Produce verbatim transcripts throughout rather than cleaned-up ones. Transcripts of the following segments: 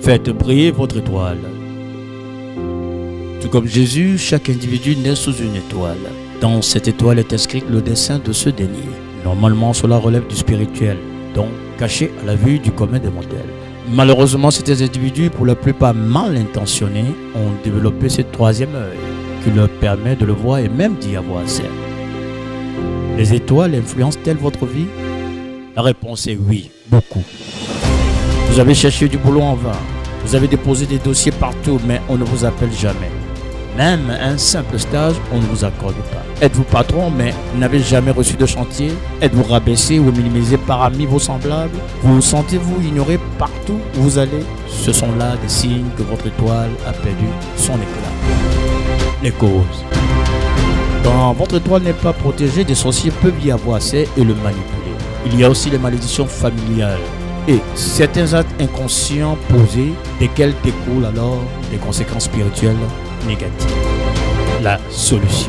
Faites briller votre étoile. Tout comme Jésus, chaque individu naît sous une étoile. Dans cette étoile est inscrit le dessein de ce dernier. Normalement, cela relève du spirituel, donc caché à la vue du commun des mortels. Malheureusement, ces individus, pour la plupart mal intentionnés, ont développé ce troisième œil qui leur permet de le voir et même d'y avoir accès. Les étoiles influencent-elles votre vie? La réponse est oui, beaucoup. Vous avez cherché du boulot en vain. Vous avez déposé des dossiers partout, mais on ne vous appelle jamais. Même un simple stage, on ne vous accorde pas. Êtes-vous patron, mais n'avez jamais reçu de chantier? Êtes-vous rabaissé ou minimisé par amis vos semblables? Vous sentez-vous ignoré partout où vous allez? Ce sont là des signes que votre étoile a perdu son éclat. Les causes. Quand votre étoile n'est pas protégée, des sorciers peuvent y avoir accès et le manipuler. Il y a aussi les malédictions familiales et certains actes inconscients posés, desquels découlent alors des conséquences spirituelles négatives. La solution.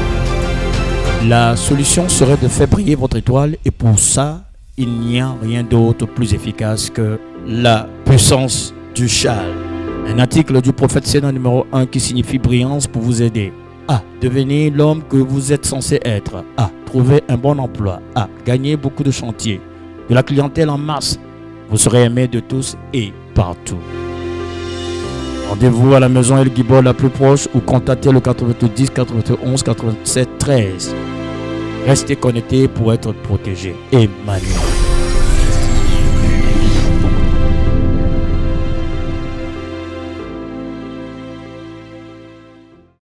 La solution serait de faire briller votre étoile et pour ça, il n'y a rien d'autre plus efficace que la puissance du châle. Un article du prophète Sénat numéro un qui signifie brillance pour vous aider à devenir l'homme que vous êtes censé être, à trouver un bon emploi, à gagner beaucoup de chantiers, de la clientèle en masse. Vous serez aimé de tous et partout. Rendez-vous à la maison El Guibor la plus proche ou contactez le quatre-vingt-dix, quatre-vingt-onze, quatre-vingt-sept, treize. Restez connectés pour être protégés. Emmanuel.